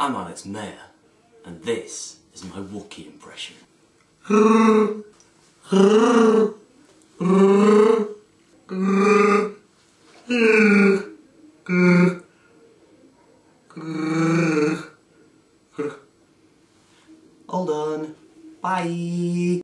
I'm Alex Mayer, and this is my Wookie impression. All done. Bye.